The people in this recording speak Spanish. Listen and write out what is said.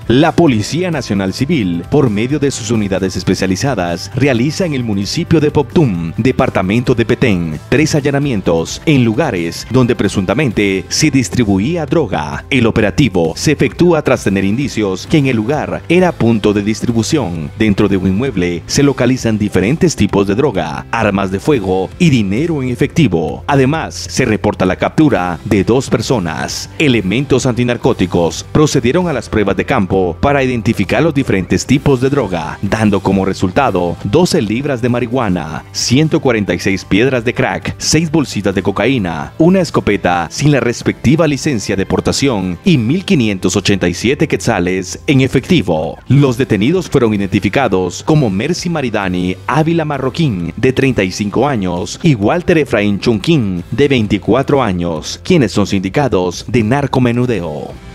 La Policía Nacional Civil, por medio de sus unidades especializadas, realiza en el municipio de Poptum, departamento de Petén, 3 allanamientos en lugares donde presuntamente se distribuía droga. El operativo se efectúa tras tener indicios que en el lugar era punto de distribución. Dentro de un inmueble se localizan diferentes tipos de droga, armas de fuego y dinero en efectivo. Además, se reporta la captura de 2 personas. Elementos antinarcóticos procedieron a las pruebas de campo para identificar los diferentes tipos de droga, dando como resultado 12 libras de marihuana, 146 piedras de crack, 6 bolsitas de cocaína, una escopeta sin la respectiva licencia de portación y 1.587 quetzales en efectivo. Los detenidos fueron identificados como Mercy Maridani Ávila Marroquín, de 35 años, y Walter Efraín Chunquín, de 24 años, quienes son sindicados de narcomenudeo.